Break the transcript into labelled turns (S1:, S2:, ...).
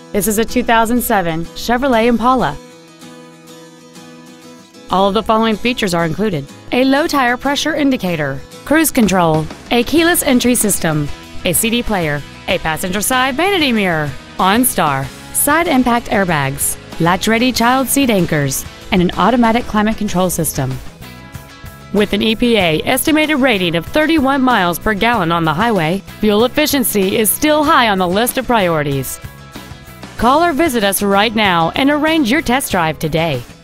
S1: This is a 2007 Chevrolet Impala. All of the following features are included: a low tire pressure indicator, cruise control, a keyless entry system, a CD player, a passenger side vanity mirror, OnStar, side impact airbags, latch-ready child seat anchors, and an automatic climate control system. With an EPA estimated rating of 31 miles per gallon on the highway, fuel efficiency is still high on the list of priorities. Call or visit us right now and arrange your test drive today.